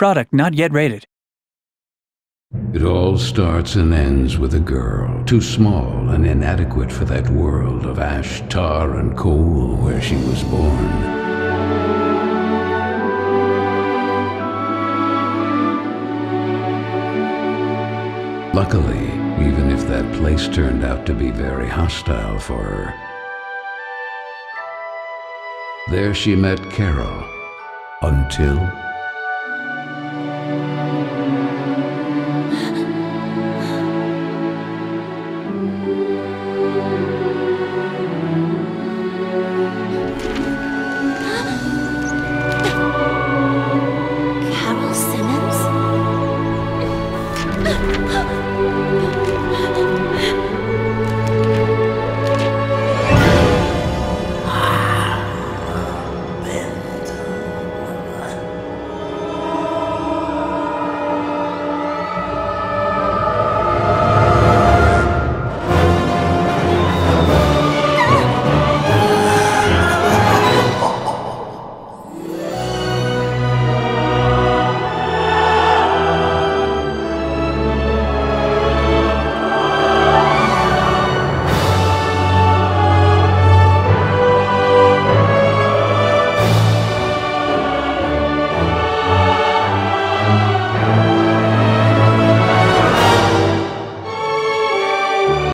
Product not yet rated. It all starts and ends with a girl, too small and inadequate for that world of ash, tar, and coal where she was born. Luckily, even if that place turned out to be very hostile for her, there she met Carole, until